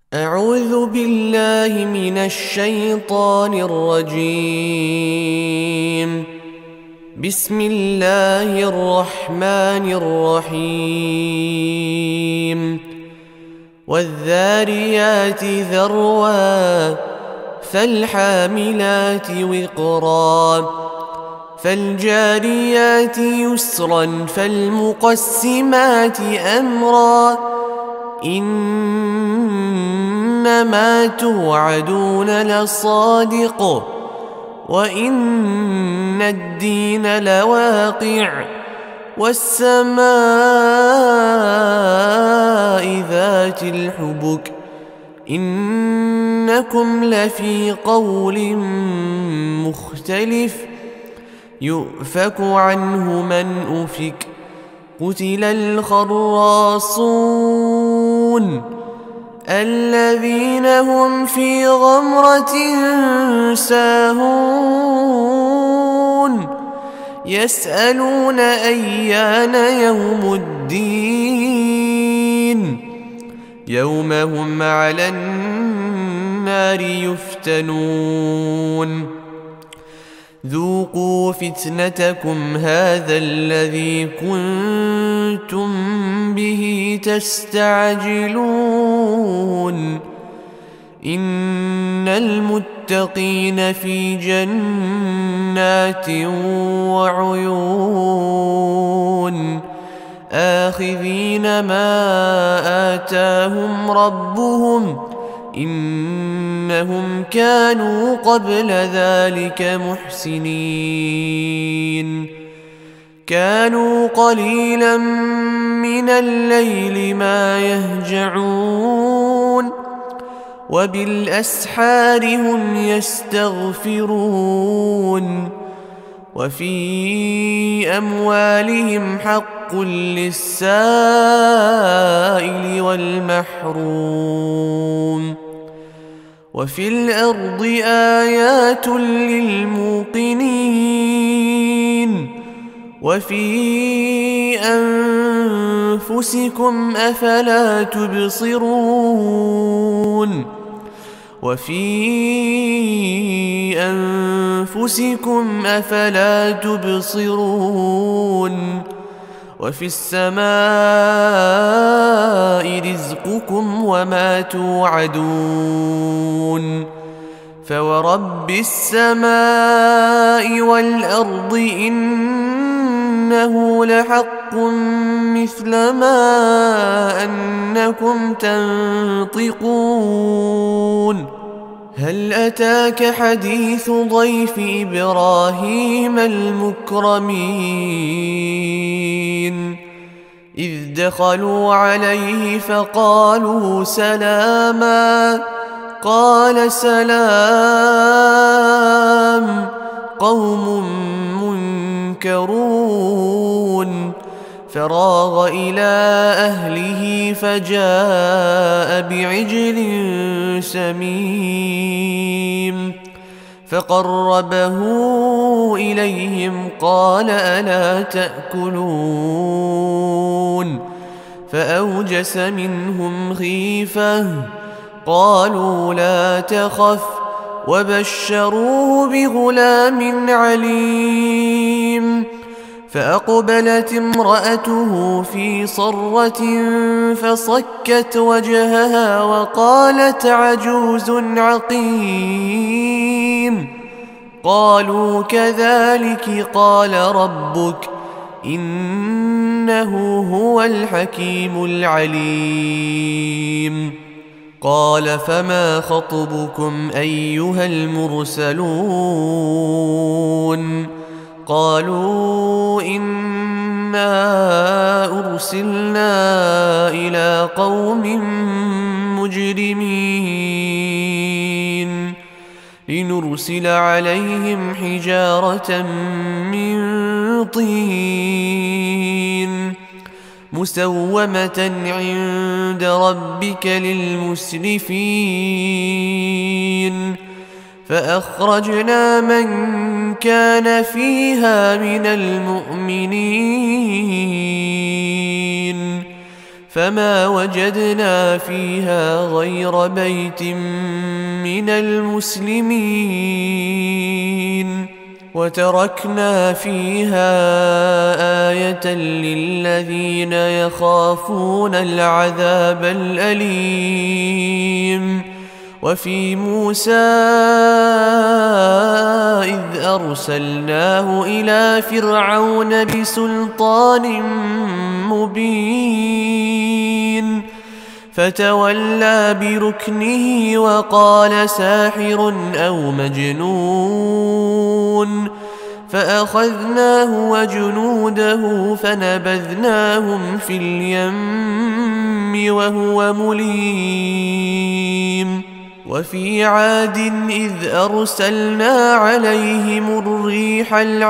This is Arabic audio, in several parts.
أعوذ بالله من الشيطان الرجيم. بسم الله الرحمن الرحيم. والذاريات ذروا فالحاملات وقرا فالجاريات يسرا فالمقسمات أمرا إنما توعدون لصادق وإن الدين لواقع والسماء ذات الحبك إنكم لفي قول مختلف يؤفك عنه من أفك قتل الخراصون الذين هم في غمرة ساهون يسألون أيان يوم الدين يوم هم على النار يفتنون ذوقوا فتنتكم هذا الذي كنتم به تستعجلون إن المتقين في جنات وعيون آخذين ما آتاهم ربهم إنهم كانوا قبل ذلك محسنين كانوا قليلا من الليل ما يهجعون وبالأسحار هم يستغفرون وفي أموالهم حق للسائل والمحروم وفي الأرض آيات للموقنين وفي أنفسكم أفلا تبصرون وفي أنفسكم أفلا تبصرون وفي السماء رزقكم وما توعدون فورب السماء والأرض إنه لحق مثل ما أنكم تنطقون هل أتاك حديث ضيف إبراهيم المكرمين إذ دخلوا عليه فقالوا سلاما قال سلام قوم منكرون فراغ إلى أهله فجاء بعجل سمين فقربه إليهم قال ألا تأكلون فأوجس منهم خيفة قالوا لا تخف وبشروه بغلام عليم فأقبلت امرأته في صرة فصكت وجهها وقالت عجوز عقيم قالوا كذلك قال ربك إنه هو الحكيم العليم قال فما خطبكم أيها المرسلون قالوا إنا أرسلنا إلى قوم مجرمين لنرسل عليهم حجارة من طين مسومة عند ربك للمسرفين فأخرجنا من كان فيها من المؤمنين فما وجدنا فيها غير بيت من المسلمين وتركنا فيها آية للذين يخافون العذاب الأليم. وفي موسى إذ أرسلناه إلى فرعون بسلطان مبين فتولى بركنه وقال ساحر أو مجنون فأخذناه وجنوده فنبذناهم في اليم وهو مليم. وفي عاد إذ أرسلنا عليهم الريح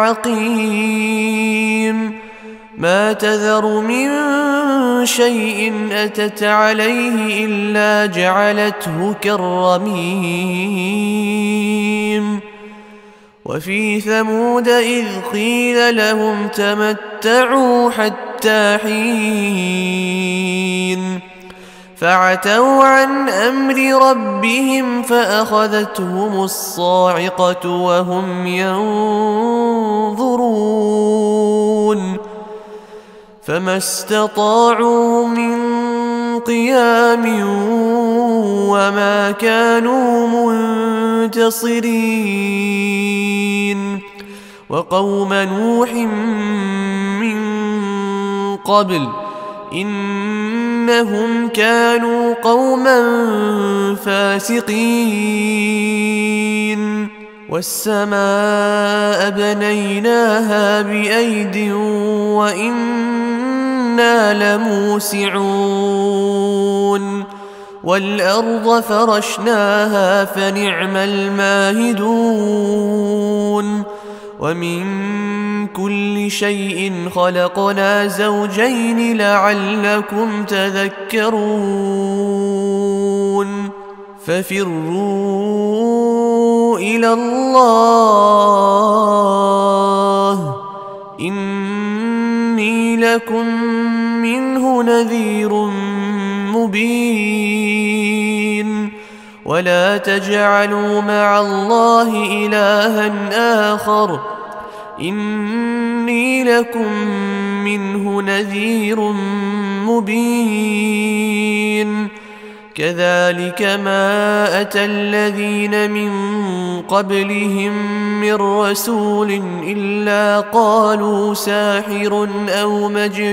العقيم ما تذر من شيء أتت عليه إلا جعلته كالرميم. وفي ثمود إذ قيل لهم تمتعوا حتى حين فعتوا عن أمر ربهم فأخذتهم الصاعقة وهم ينظرون فما استطاعوا من قيام وما كانوا منتصرين. وقوم نوح من قبل إنهم كانوا قوما فاسقين. والسماء بنيناها بأيد وإنا لموسعون والأرض فرشناها فنعم الماهدون. ومن كل شيء خلقنا زوجين لعلكم تذكرون. ففروا إلى الله إني لكم منه نذير مبين. ولا تجعلوا مع الله إلها آخر إني لكم منه نذير مبين. كذلك ما أتى الذين من قبلهم من رسول إلا قالوا ساحر أو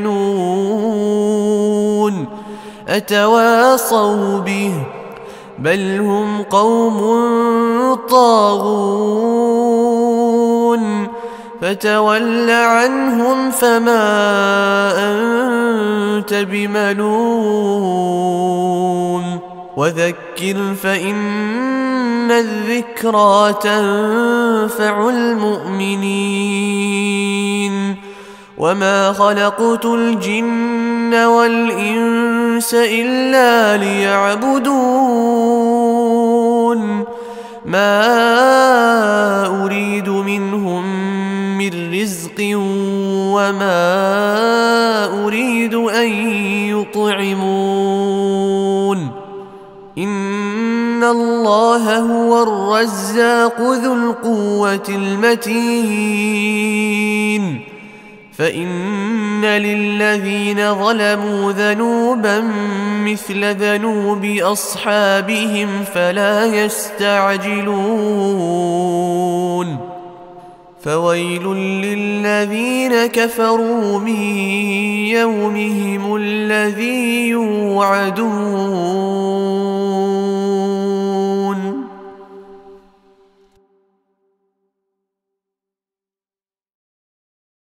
مجنون أتواصوا به بل هم قوم طاغون. فتول عنهم فما أنت بملوم وذكر فإن الذكرى تنفع المؤمنين. وما خلقت الجن والإنس إلا ليعبدون ما أريد منهم من رزق وما أريد أن يطعمون إن الله هو الرزاق ذو القوة المتين. فإن للذين ظلموا ذنوبا مثل ذنوب أصحابهم فلا يستعجلون. فويل للذين كفروا من يومهم الذي يوعدون.